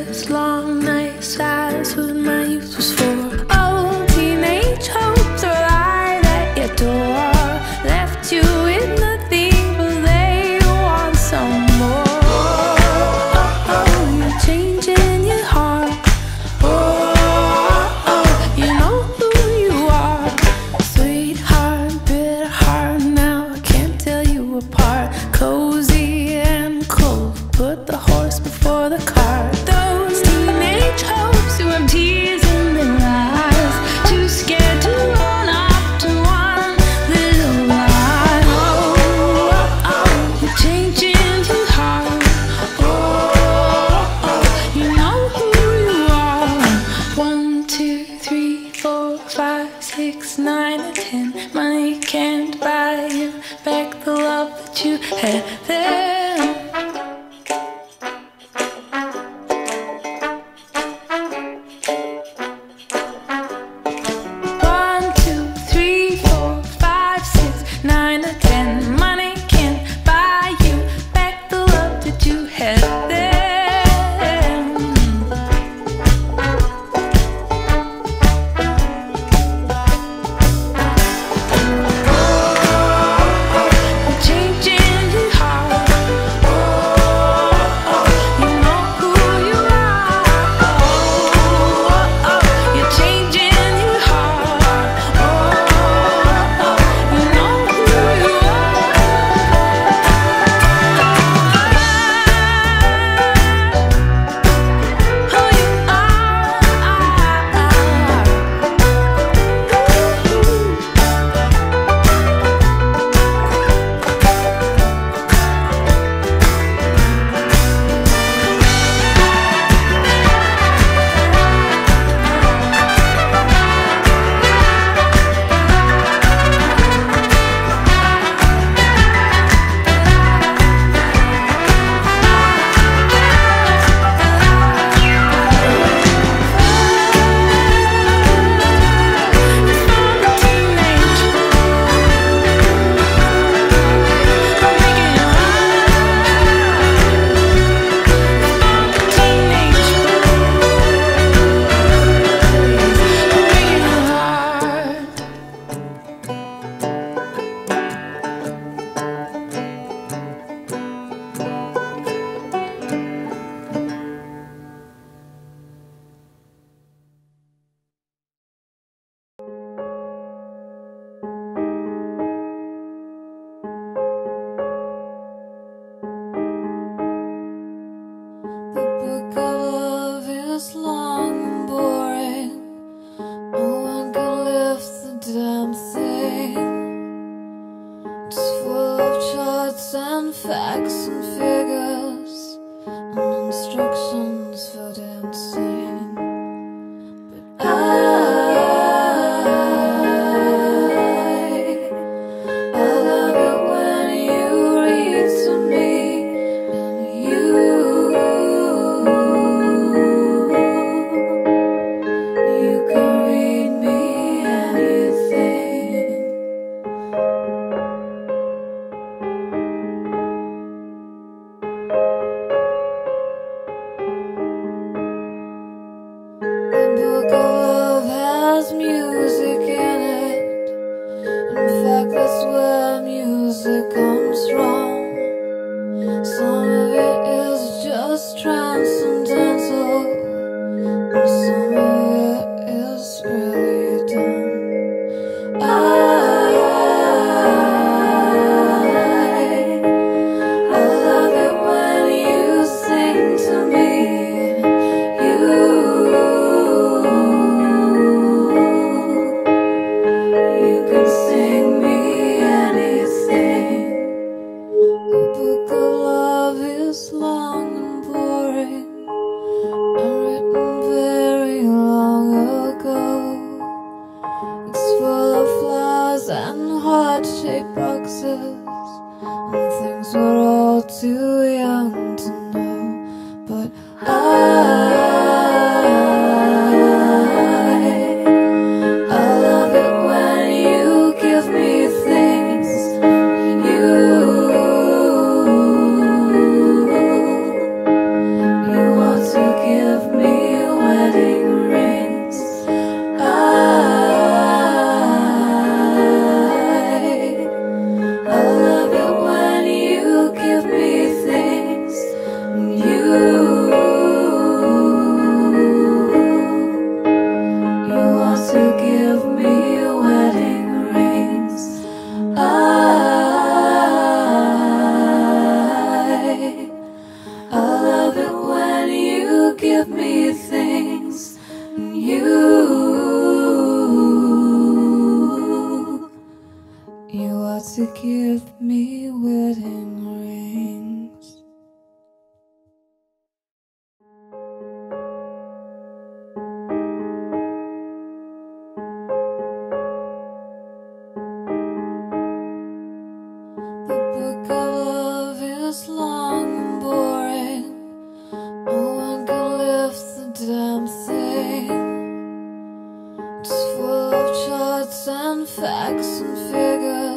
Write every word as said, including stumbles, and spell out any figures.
this long night silence what my youth was for. Oh, teenage hopes are right at your door. Left you with nothing, but they want some more. Oh, oh, you're changing your heart. Oh, oh, you know who you are. Sweetheart, bitter heart, now I can't tell you apart. Cozy and cold, put the horse before the cart. Those teenage hopes who have tears in their eyes, too scared to run up to one little lie. Oh, oh, oh, you're changing your heart. Oh, oh, you know who you are. One, two, three, four, five, six, nine, and ten. Money can't buy you back the love that you had then. Facts and figures and instructions for dancing, but I, I love it when you read to me, and you, you can read me anything. The book of love has music in it. In fact, that's where music comes from. Some of it is just transcendental, and some of it is really dumb. I, I love it when you sing to me. You You can sing me anything. give me things, and you, you ought to give me wedding rings. The book of love is long and boring. No one can lift the damn thing. It's full of charts and facts and figures.